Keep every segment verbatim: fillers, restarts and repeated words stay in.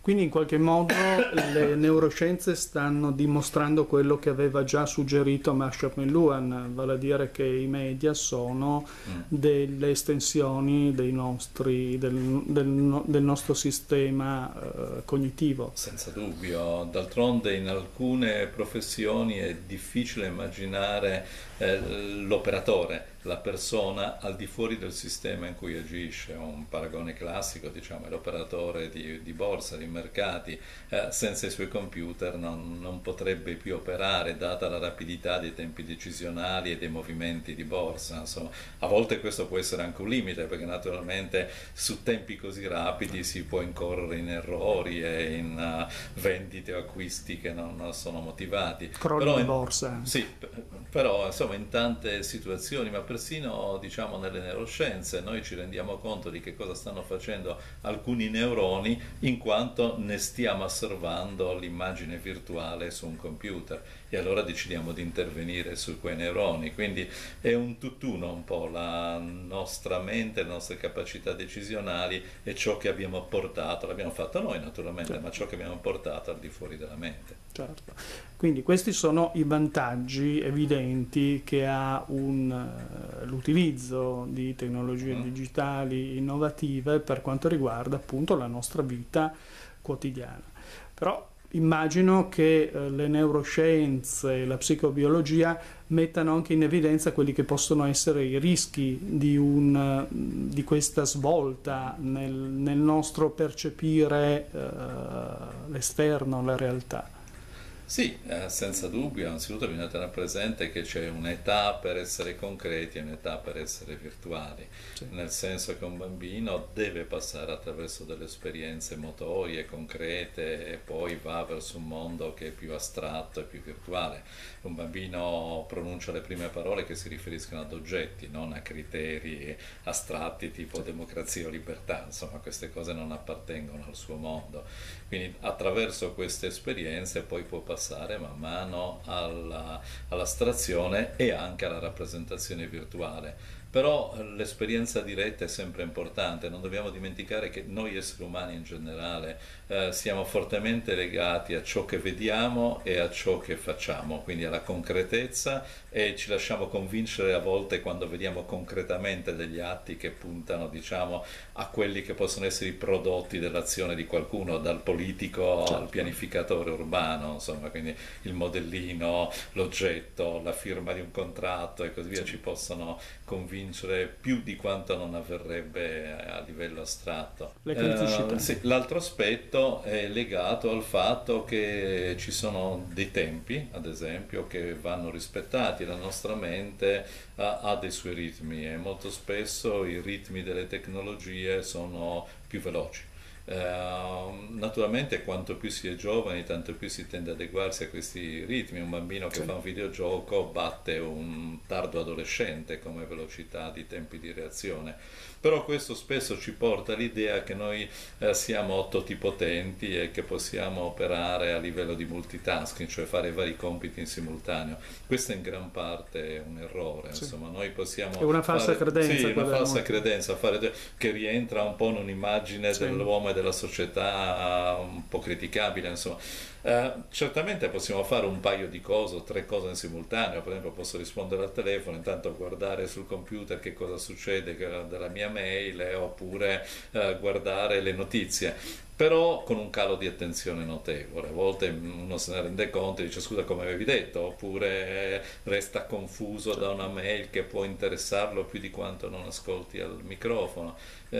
Quindi in qualche modo le neuroscienze stanno dimostrando quello che aveva già suggerito Marshall McLuhan, vale a dire che i media sono mm. delle estensioni dei nostri, del, del, del nostro sistema eh, cognitivo. Senza dubbio, d'altronde in alcune professioni è difficile immaginare eh, l'operatore, la persona al di fuori del sistema in cui agisce. Un paragone classico, diciamo, è l'operatore di, di borsa, di mercati, eh, senza i suoi computer non, non potrebbe più operare, data la rapidità dei tempi decisionali e dei movimenti di borsa. Insomma, a volte questo può essere anche un limite, perché naturalmente su tempi così rapidi si può incorrere in errori e in uh, vendite o acquisti che non, non sono motivati. Crolli però di in, borsa. Sì, però insomma in tante situazioni, ma persino diciamo nelle neuroscienze, noi ci rendiamo conto di che cosa stanno facendo alcuni neuroni in quanto ne stiamo osservando l'immagine virtuale su un computer, e allora decidiamo di intervenire su quei neuroni. Quindi è un tutt'uno un po' la nostra mente, le nostre capacità decisionali e ciò che abbiamo portato, l'abbiamo fatto noi naturalmente, certo. ma ciò che abbiamo portato al di fuori della mente. Certo. Quindi questi sono i vantaggi evidenti che ha un, uh, l'utilizzo di tecnologie mm. digitali innovative per quanto riguarda appunto la nostra vita quotidiana. Però immagino che uh, le neuroscienze e la psicobiologia mettano anche in evidenza quelli che possono essere i rischi di, un, di questa svolta nel, nel nostro percepire uh, l'esterno, la realtà. Sì, eh, senza dubbio. Anzitutto bisogna tenere presente che c'è un'età per essere concreti e un'età per essere virtuali, sì. nel senso che un bambino deve passare attraverso delle esperienze motorie concrete e poi va verso un mondo che è più astratto e più virtuale. Un bambino pronuncia le prime parole che si riferiscono ad oggetti, non a criteri astratti tipo democrazia o libertà. Insomma, queste cose non appartengono al suo mondo. Quindi attraverso queste esperienze poi può passare man mano alla, all'astrazione e anche alla rappresentazione virtuale. Però l'esperienza diretta è sempre importante. Non dobbiamo dimenticare che noi esseri umani in generale eh, siamo fortemente legati a ciò che vediamo e a ciò che facciamo, quindi alla concretezza, e ci lasciamo convincere a volte quando vediamo concretamente degli atti che puntano, diciamo, a quelli che possono essere i prodotti dell'azione di qualcuno, dal politico certo. al pianificatore urbano, insomma, quindi il modellino, l'oggetto, la firma di un contratto e così via ci possono convincere più di quanto non avverrebbe a livello astratto. Eh, sì, l'altro aspetto è legato al fatto che ci sono dei tempi, ad esempio, che vanno rispettati. La nostra mente ha, ha dei suoi ritmi e molto spesso i ritmi delle tecnologie sono più veloci. Uh, naturalmente quanto più si è giovani tanto più si tende ad adeguarsi a questi ritmi. Un bambino che sì. fa un videogioco batte un tardo adolescente come velocità di tempi di reazione, però questo spesso ci porta all'idea che noi eh, siamo totipotenti e che possiamo operare a livello di multitasking, cioè fare vari compiti in simultaneo. Questo in gran parte è un errore, sì. insomma, noi possiamo è una falsa fare, credenza, sì, una falsa credenza fare, che rientra un po' in un'immagine sì. dell'uomo e della società un po' criticabile, insomma. Eh, certamente possiamo fare un paio di cose, tre cose in simultaneo. Per esempio posso rispondere al telefono, intanto guardare sul computer che cosa succede della mia mail, eh, oppure eh, guardare le notizie, però con un calo di attenzione notevole. A volte uno se ne rende conto e dice scusa come avevi detto, oppure resta confuso da una mail che può interessarlo più di quanto non ascolti al microfono.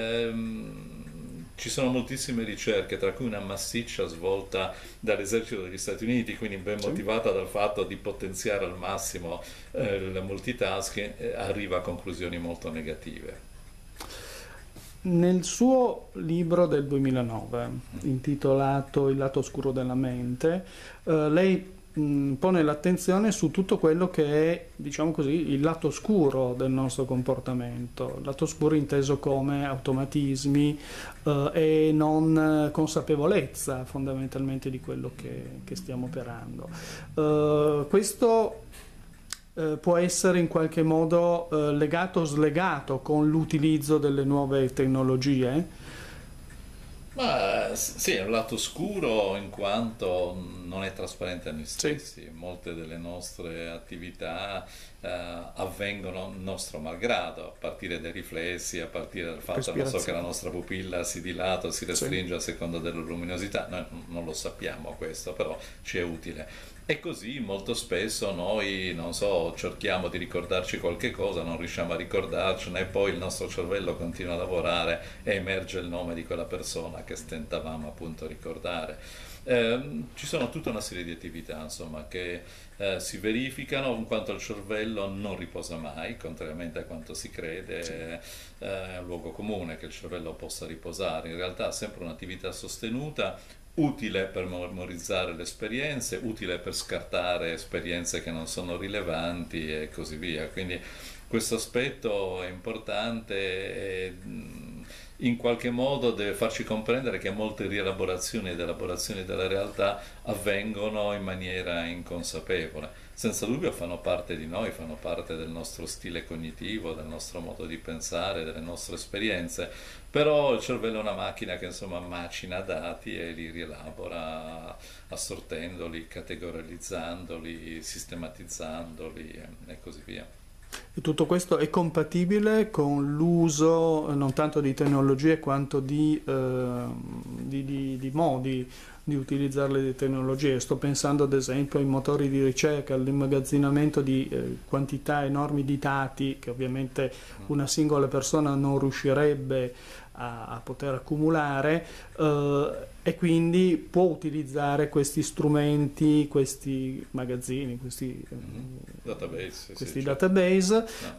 Ehm, ci sono moltissime ricerche, tra cui una massiccia svolta dall'esercito degli Stati Uniti, quindi ben sì. motivata dal fatto di potenziare al massimo eh, il multitasking, eh, arriva a conclusioni molto negative. Nel suo libro del duemilanove, intitolato Il lato oscuro della mente, eh, lei mh, pone l'attenzione su tutto quello che è, diciamo così, il lato oscuro del nostro comportamento, il lato oscuro inteso come automatismi eh, e non consapevolezza fondamentalmente di quello che, che stiamo operando. Eh, questo Uh, può essere in qualche modo uh, legato o slegato con l'utilizzo delle nuove tecnologie? Ma sì, è un lato scuro in quanto non è trasparente a noi Sì, stessi. Molte delle nostre attività eh, avvengono nostro malgrado, a partire dai riflessi, a partire dal fatto, non so, che la respirazione. nostra pupilla si dilata o si Sì. restringe a seconda della luminosità. Noi non lo sappiamo questo, però ci è utile. E così molto spesso noi, non so, cerchiamo di ricordarci qualche cosa, non riusciamo a ricordarcene e poi il nostro cervello continua a lavorare e emerge il nome di quella persona che stentavamo appunto a ricordare. Eh, ci sono tutta una serie di attività, insomma, che eh, si verificano in quanto il cervello non riposa mai, contrariamente a quanto si crede, eh, è un luogo comune che il cervello possa riposare. In realtà è sempre un'attività sostenuta, utile per memorizzare le esperienze, utile per scartare esperienze che non sono rilevanti e così via. Quindi questo aspetto è importante e mh, in qualche modo deve farci comprendere che molte rielaborazioni ed elaborazioni della realtà avvengono in maniera inconsapevole. Senza dubbio fanno parte di noi, fanno parte del nostro stile cognitivo, del nostro modo di pensare, delle nostre esperienze, però il cervello è una macchina che insomma macina dati e li rielabora assortendoli, categorizzandoli, sistematizzandoli e, e così via. E tutto questo è compatibile con l'uso eh, non tanto di tecnologie quanto di, eh, di, di- di modi di utilizzare le tecnologie. Sto pensando ad esempio ai motori di ricerca, all'immagazzinamento di eh, quantità enormi di dati che ovviamente una singola persona non riuscirebbe a, a poter accumulare, eh, e quindi può utilizzare questi strumenti, questi magazzini, questi, Mhm. eh, Database, sì, questi certo. database, No.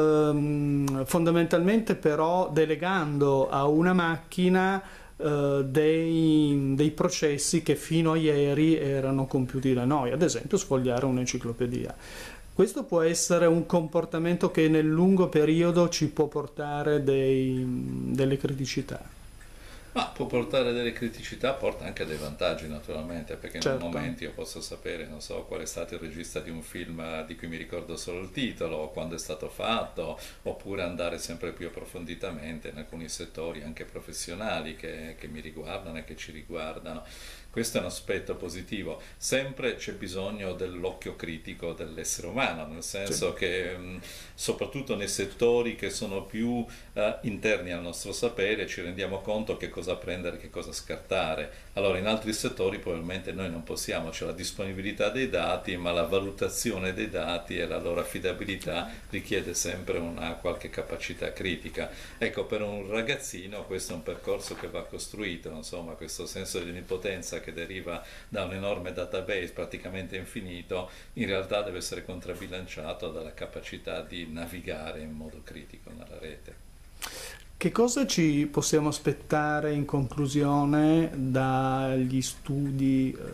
ehm, fondamentalmente però delegando a una macchina eh, dei, dei processi che fino a ieri erano compiuti da noi, ad esempio sfogliare un'enciclopedia. Questo può essere un comportamento che nel lungo periodo ci può portare dei- delle criticità. Ma può portare delle criticità, porta anche dei vantaggi naturalmente, perché in un Certo, momento io posso sapere, non so, qual è stato il regista di un film eh, di cui mi ricordo solo il titolo, o quando è stato fatto, oppure andare sempre più approfonditamente in alcuni settori anche professionali che, che mi riguardano e che ci riguardano. Questo è un aspetto positivo. Sempre c'è bisogno dell'occhio critico dell'essere umano, nel sì. senso che mh, soprattutto nei settori che sono più eh, interni al nostro sapere ci rendiamo conto che cosa prendere e che cosa scartare. Allora in altri settori probabilmente noi non possiamo, c'è la disponibilità dei dati, ma la valutazione dei dati e la loro affidabilità richiede sempre una qualche capacità critica. Ecco, per un ragazzino questo è un percorso che va costruito, insomma, questo senso di onnipotenza che deriva da un enorme database praticamente infinito, in realtà deve essere contrabbilanciato dalla capacità di navigare in modo critico nella rete. Che cosa ci possiamo aspettare in conclusione dagli studi eh,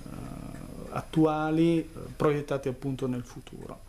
attuali eh, proiettati appunto nel futuro?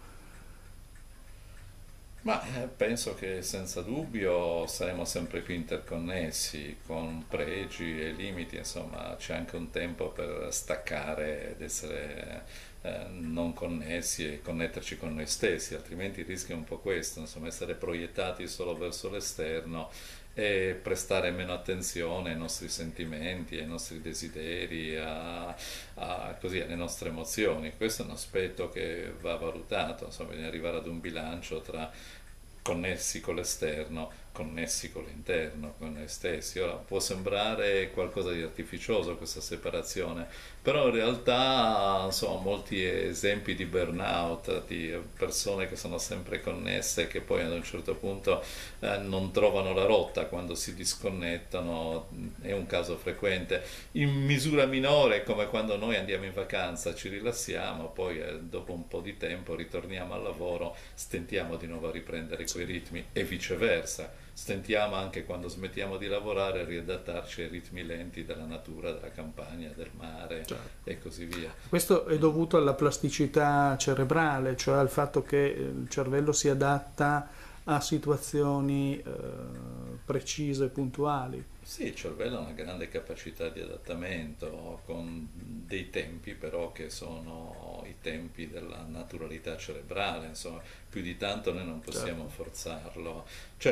Ma eh, penso che senza dubbio saremo sempre più interconnessi, con pregi e limiti, insomma c'è anche un tempo per staccare ed essere eh, non connessi e connetterci con noi stessi, altrimenti il rischio è un po' questo, insomma essere proiettati solo verso l'esterno e prestare meno attenzione ai nostri sentimenti, ai nostri desideri, a, a- così, alle nostre emozioni. Questo è un aspetto che va valutato, insomma, bisogna arrivare ad un bilancio tra connessi con l'esterno, connessi con l'interno, con noi stessi. Ora può sembrare qualcosa di artificioso questa separazione, però in realtà insomma molti esempi di burnout, di persone che sono sempre connesse che poi ad un certo punto eh, non trovano la rotta quando si disconnettono, è un caso frequente. In misura minore, come quando noi andiamo in vacanza, ci rilassiamo, poi eh, dopo un po' di tempo ritorniamo al lavoro, stentiamo di nuovo a riprendere quei ritmi e viceversa. Stentiamo anche quando smettiamo di lavorare a riadattarci ai ritmi lenti della natura, della campagna, del mare Certo. e così via. Questo è Mm. dovuto alla plasticità cerebrale, cioè al fatto che eh, il cervello si adatta a situazioni eh, precise, puntuali. Sì, il cervello ha una grande capacità di adattamento con dei tempi però che sono i tempi della naturalità cerebrale, insomma, più di tanto noi non possiamo Certo. forzarlo. Certo,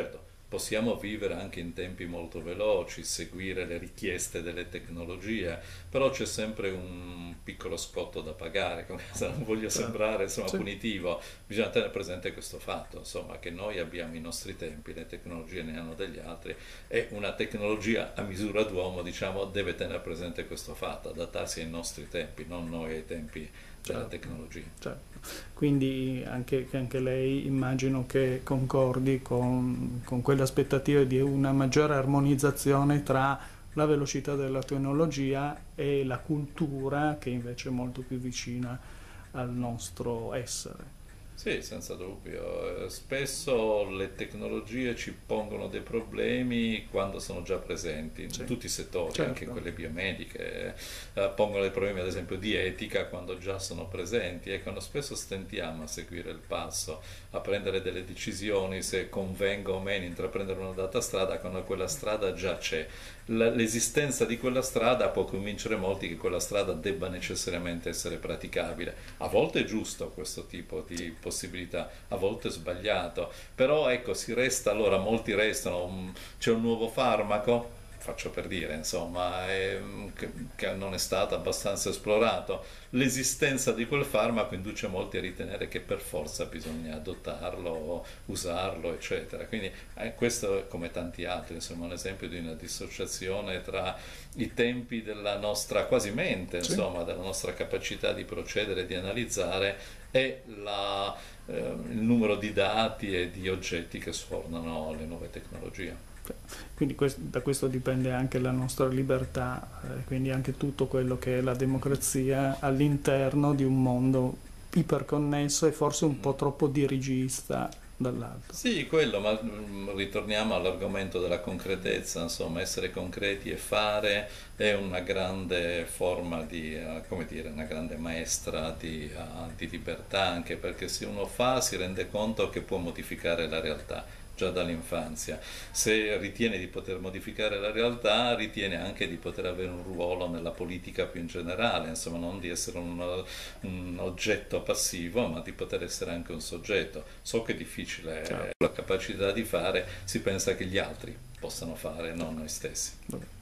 possiamo vivere anche in tempi molto veloci, seguire le richieste delle tecnologie, però c'è sempre un piccolo scotto da pagare, come se non voglio sembrare insomma, sì. punitivo, bisogna tenere presente questo fatto, insomma, che noi abbiamo i nostri tempi, le tecnologie ne hanno degli altri, e una tecnologia a misura d'uomo, diciamo, deve tenere presente questo fatto, adattarsi ai nostri tempi, non noi ai tempi della certo. tecnologia. Certo. Quindi anche, anche lei immagino che concordi con, con quelle aspettative di una maggiore armonizzazione tra la velocità della tecnologia e la cultura, che invece è molto più vicina al nostro essere. Sì, senza dubbio. Spesso le tecnologie ci pongono dei problemi quando sono già presenti, in sì. tutti i settori, certo. anche in quelle biomediche, eh, pongono dei problemi ad esempio di etica quando già sono presenti, e quando spesso stentiamo a seguire il passo, a prendere delle decisioni se convenga o meno intraprendere una data strada quando quella strada già c'è. L'esistenza di quella strada può convincere molti che quella strada debba necessariamente essere praticabile. A volte è giusto questo tipo di possibilità, a volte è sbagliato, però ecco, si resta, allora molti restano, c'è un nuovo farmaco, faccio per dire, insomma, è, che, che non è stato abbastanza esplorato. L'esistenza di quel farmaco induce molti a ritenere che per forza bisogna adottarlo, usarlo, eccetera. Quindi eh, questo, come tanti altri, insomma, è un esempio di una dissociazione tra i tempi della nostra quasi mente, sì. insomma, della nostra capacità di procedere, di analizzare, e la, eh, il numero di dati e di oggetti che sfornano le nuove tecnologie. Quindi questo, da questo dipende anche la nostra libertà, eh, quindi anche tutto quello che è la democrazia all'interno di un mondo iperconnesso e forse un po' troppo dirigista dall'altro. Sì, quello, ma ritorniamo all'argomento della concretezza, insomma, essere concreti e fare è una grande forma di, come dire, una grande maestra di, di libertà, anche perché se uno fa si rende conto che può modificare la realtà già dall'infanzia. Se ritiene di poter modificare la realtà, ritiene anche di poter avere un ruolo nella politica più in generale, insomma, non di essere un, un oggetto passivo, ma di poter essere anche un soggetto. So che è difficile, certo. La capacità di fare, si pensa che gli altri possano fare, non noi stessi.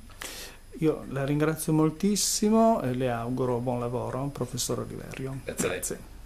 Io la ringrazio moltissimo e le auguro buon lavoro, professor Oliverio. Grazie. Grazie.